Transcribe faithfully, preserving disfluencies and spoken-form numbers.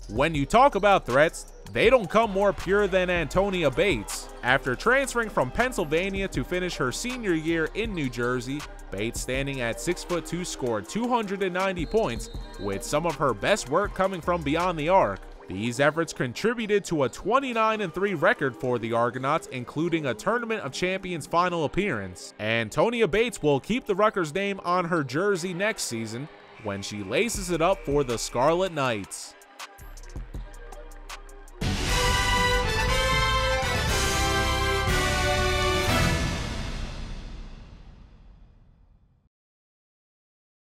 When you talk about threats, they don't come more pure than Antonia Bates. After transferring from Pennsylvania to finish her senior year in New Jersey, Bates, standing at six foot two, scored two hundred ninety points, with some of her best work coming from beyond the arc. These efforts contributed to a twenty-nine and three record for the Argonauts, including a Tournament of Champions final appearance. Antonia Bates will keep the Rutgers name on her jersey next season when she laces it up for the Scarlet Knights.